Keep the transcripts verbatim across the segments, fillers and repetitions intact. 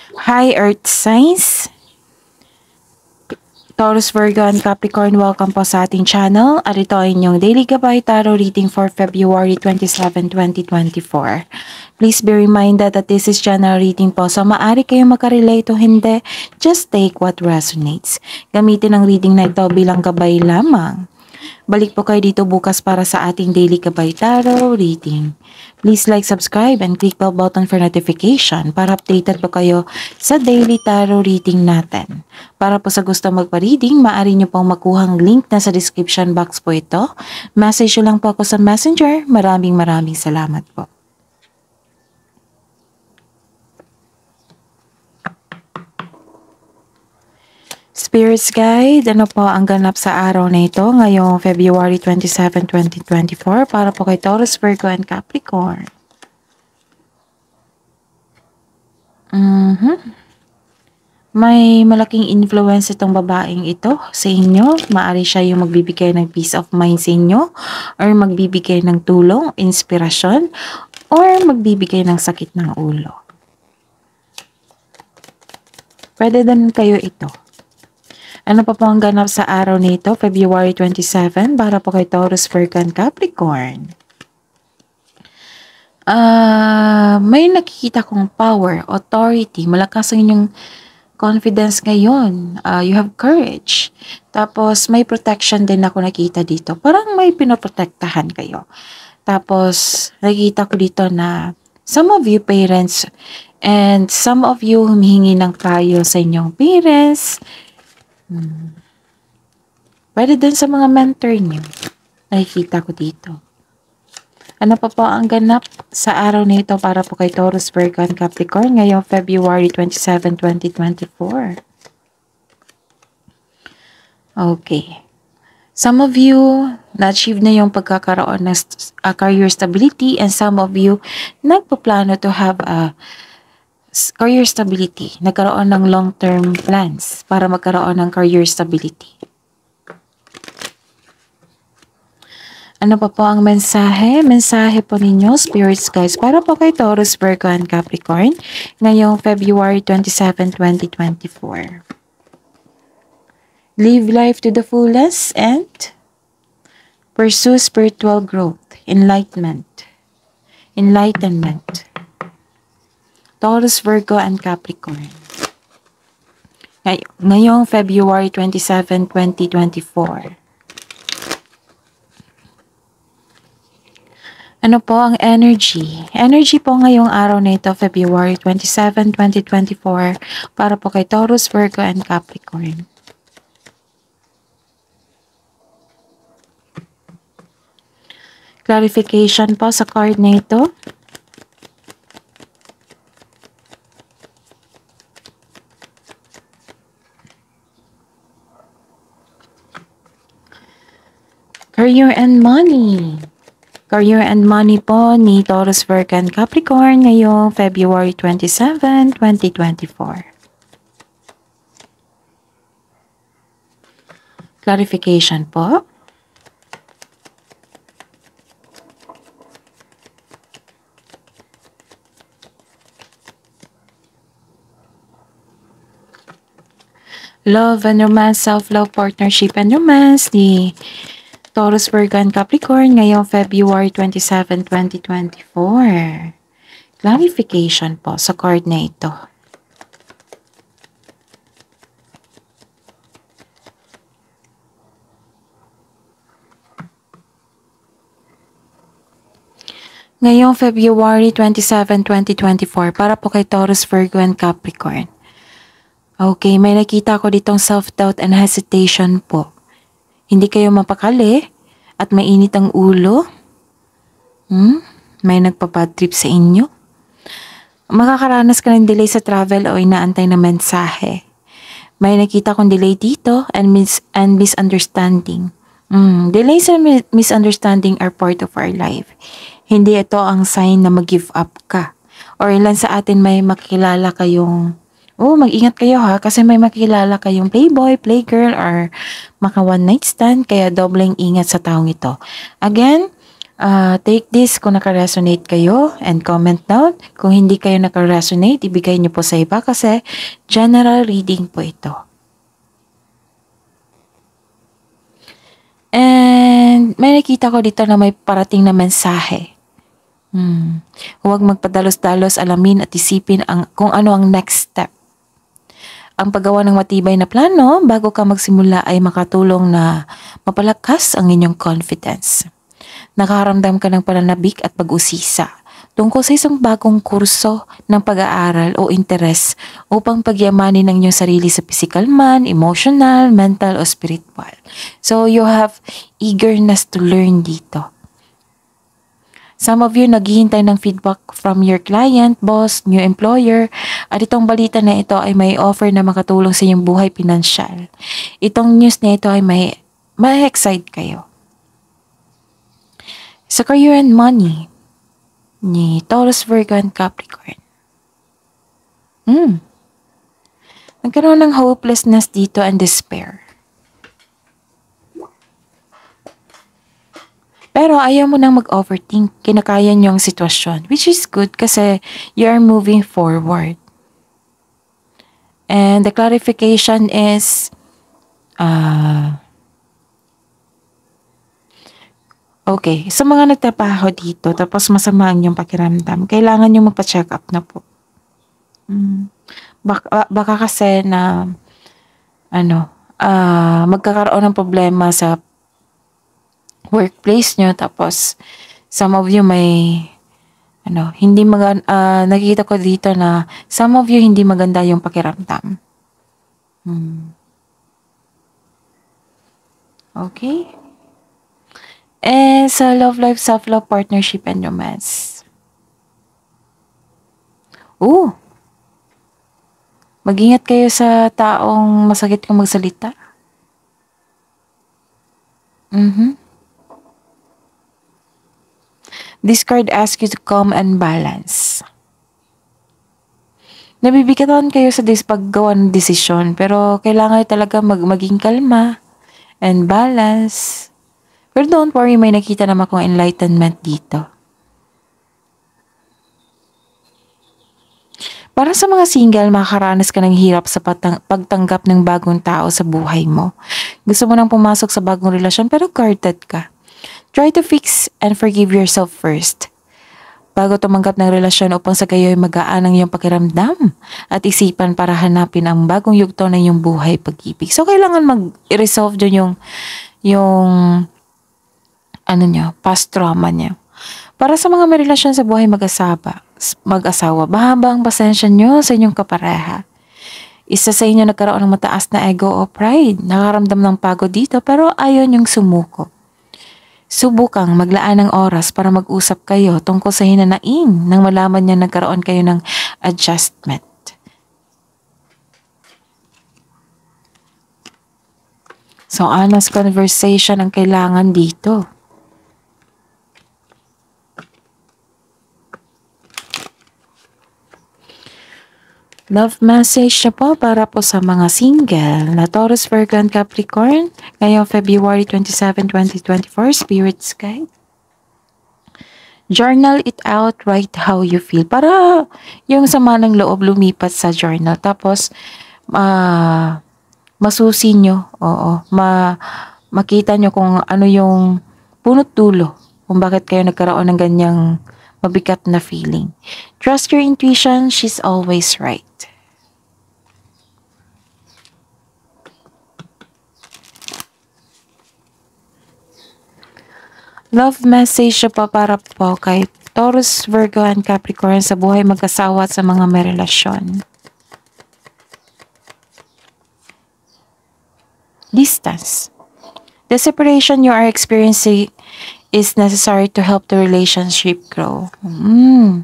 Hi Earth Signs, Taurus, Virgo, and Capricorn, welcome po sa ating channel. At ito ay inyong Daily Gabay Tarot Reading for February twenty-seventh, twenty twenty-four. Please be reminded that this is general reading po, so maaari kayong makarelate o hindi, just take what resonates. Gamitin ang reading na ito bilang gabay lamang. Balik po kayo dito bukas para sa ating Daily Gabay Tarot Reading. Please like, subscribe, and click bell button for notification para updated po kayo sa Daily Tarot Reading natin. Para po sa gusto magpa-reading, maaari nyo pong makuhang link na sa description box po ito. Message nyo lang po ako sa Messenger. Maraming maraming salamat po. Spirits Guide, ano po ang ganap sa araw na ito ngayong February twenty-seventh, twenty twenty-four para po kay Taurus, Virgo, and Capricorn. Mm-hmm. May malaking influence itong babaeng ito sa inyo. Maari siya yung magbibigay ng peace of mind sa inyo, or magbibigay ng tulong, inspirasyon, or magbibigay ng sakit ng ulo. Pwede din kayo ito. Ano pa po ang ganap sa araw nito, February twenty-seventh, para po kay Taurus, Virgo, and Capricorn? Uh, may nakikita kong power, authority, malakas ang inyong confidence ngayon. Uh, you have courage. Tapos, may protection din ako nakita dito. Parang may pinoprotektahan kayo. Tapos, nakikita ko dito na some of you parents and some of you humihingi ng payo sa inyong parents. Hmm. Pwede din sa mga mentor niyo. Nakikita ko dito. Ano pa po ang ganap sa araw na ito para po kay Taurus, Virgo, and Capricorn ngayong February twenty-seventh, twenty twenty-four? Okay. Some of you na-achieve na yung pagkakaroon ng uh, career stability, and some of you nagpaplano to have a career stability. Nagkaroon ng long-term plans para magkaroon ng career stability. Ano pa po ang mensahe? Mensahe po ninyo, Spirits Guys, para po kay Taurus, Virgo, and Capricorn ngayong February twenty-seventh, twenty twenty-four. Live life to the fullest and pursue spiritual growth, enlightenment. Enlightenment. Taurus, Virgo, and Capricorn. Ngay ngayong February twenty-seventh, twenty twenty-four. Ano po ang energy? Energy po ngayong araw na ito, February twenty-seventh, twenty twenty-four, para po kay Taurus, Virgo, and Capricorn. Clarification po sa card na ito. Career and money. Career and money po ni Taurus, Virgo, and Capricorn ngayong February twenty-seventh, twenty twenty-four. Clarification po. Love and romance, self-love, partnership, and romance ni Taurus, Virgo, and Capricorn ngayong February twenty-seventh, twenty twenty-four. Clarification po sa card na ito. Ngayong February twenty-seventh, twenty twenty-four, para po kay Taurus, Virgo, and Capricorn. Okay, may nakita ko ditong self-doubt and hesitation po. Hindi kayo mapakali at mainit ang ulo. Hmm? May nagpa-bad trip sa inyo. Makakaranas ka ng delay sa travel o inaantay na mensahe. May nakita kong delay dito and, mis and misunderstanding. Hmm. Delays and misunderstanding are part of our life. Hindi ito ang sign na mag-give up ka. Or ilan sa atin may makilala kayong oh, mag-ingat kayo ha, kasi may makilala kayong playboy, playgirl, or maka one night stand, kaya dobleng ingat sa taong ito. Again, Uh, take this kung naka-resonate kayo and comment down. Kung hindi kayo naka-resonate, ibigay niyo po sa iba kasi general reading po ito. And may nakita ko dito na may parating na mensahe. Hmm. Huwag magpadalos-dalos, alamin at isipin ang, kung ano ang next step. Ang paggawa ng matibay na plano bago ka magsimula ay makatulong na mapalakas ang inyong confidence. Nakaramdam ka ng pananabik at pag-usisa tungkol sa isang bagong kurso ng pag-aaral o interes upang pagyamanin ang inyong sarili sa physical man, emotional, mental o spiritual. So you have eagerness to learn dito. Some of you naghihintay ng feedback from your client, boss, new employer, at itong balita na ito ay may offer na makatulong sa inyong buhay pinansyal. Itong news na ito ay may, may excite kayo. Sa career and money ni Taurus, Virgo, and Capricorn. Hmm. Nagkaroon ng hopelessness dito and despair. Pero ayaw mo nang mag-overthink. Kinakaya niyo ang sitwasyon, which is good kasi you are moving forward. And the clarification is, uh, okay, sa mga nagtrabaho dito, tapos masama ang inyong pakiramdam, kailangan nyo magpa-check up na po. Hmm. Baka, baka kasi na, ano, uh, magkakaroon ng problema sa workplace nyo, tapos some of you may, ano, hindi maganda, uh, nakikita ko dito na some of you hindi maganda yung pakiramdam. Hmm. Okay. And sa love life, self-love, partnership, and romance. Oh! Mag-ingat kayo sa taong masakit kung magsalita. Mm-hmm. This card asks you to calm and balance. Nabibigatan kayo sa dis paggawa ng desisyon, pero kailangan talaga mag maging kalma and balance. Pero don't worry, may nakita naman akong enlightenment dito. Para sa mga single, makakaranas ka ng hirap sa patang- pagtanggap ng bagong tao sa buhay mo. Gusto mo nang pumasok sa bagong relasyon pero guarded ka. Try to fix and forgive yourself first bago tumanggap ng relasyon upang sa gayo'y magaan ang iyong pakiramdam at isipan para hanapin ang bagong yugto na iyong buhay pag-ibig. So, kailangan mag-resolve dyan yung, yung ano niya, past trauma niya. Para sa mga may relasyon sa buhay mag-asawa, mag-asawa, mahaba ang pasensya niyo sa inyong kapareha. Isa sa inyo nagkaroon ng mataas na ego o pride. Nakaramdam ng pagod dito pero ayaw niyong sumuko. Subukang maglaan ng oras para mag-usap kayo tungkol sa hinanaing nang malaman niya nagkaroon kayo ng adjustment. So, honest conversation ang kailangan dito. Love message na po para po sa mga single na Taurus, Virgo, and Capricorn ngayong February twenty-seventh, twenty twenty-four, Spirit's Guide. Journal it out, write how you feel. Para yung sama ng loob lumipat sa journal. Tapos, uh, masusi nyo, oo, ma, makita nyo kung ano yung punot dulo, kung bakit kayo nagkaroon ng ganyang mabigat na feeling. Trust your intuition, she's always right. Love message siya pa para po kay Taurus, Virgo, and Capricorn sa buhay mag-asawa at sa mga may relasyon. Distance. The separation you are experiencing is necessary to help the relationship grow. Hmm.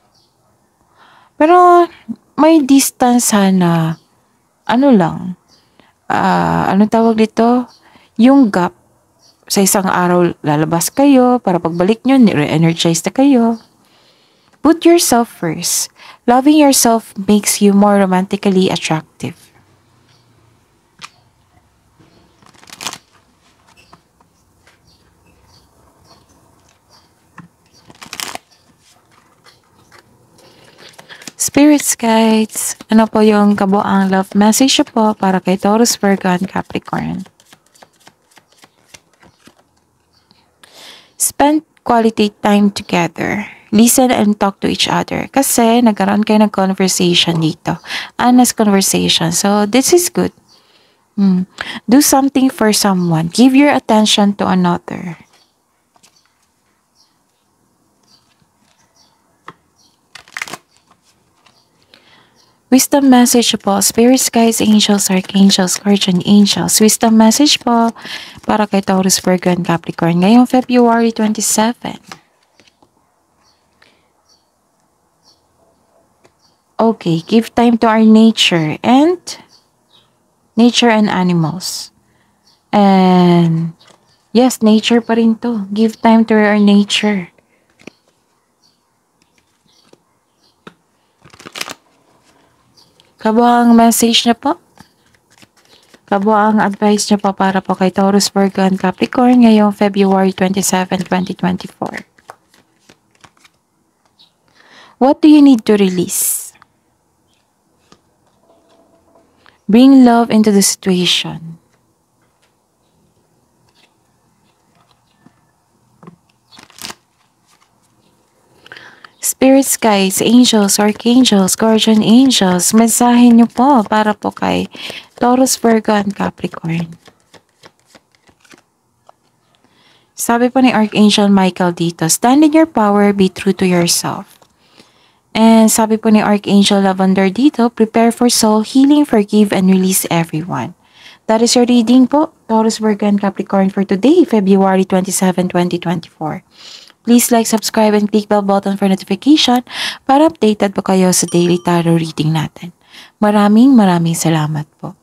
Pero may distance sana, ano lang, uh, ano tawag dito? Yung gap. Sa isang araw, lalabas kayo para pagbalik nyo, re-energize na kayo. Put yourself first. Loving yourself makes you more romantically attractive. Spirits guides, ano po yung kabuang love message po para kay Taurus, Virgo, and Capricorn? Spend quality time together. Listen and talk to each other. Kasi nagkaroon kayo ng conversation dito. Honest conversation. So, this is good. Hmm. Do something for someone. Give your attention to another. Wisdom message po, spirits, guides, angels, archangels, guardian angels. Wisdom message po para kay Taurus, Virgo, and Capricorn ngayong February twenty-seventh. Okay, give time to our nature and nature and animals. And yes, nature pa rin to. Give time to our nature. Kabuang message niya po. Kabuang advice niya po para po kay Taurus, Virgo, and Capricorn ngayong February twenty-seventh, twenty twenty-four. What do you need to release? Bring love into the situation. Spirits, guides, angels, archangels, guardian angels, mensahe niyo po para po kay Taurus, Virgo, and Capricorn. Sabi po ni Archangel Michael dito, stand in your power, be true to yourself. And sabi po ni Archangel Lavender dito, prepare for soul healing, forgive, and release everyone. That is your reading po, Taurus, Virgo, and Capricorn for today, February twenty-seventh, twenty twenty-four. Please like, subscribe, and click bell button for notification para updated po kayo sa daily tarot reading natin. Maraming maraming salamat po.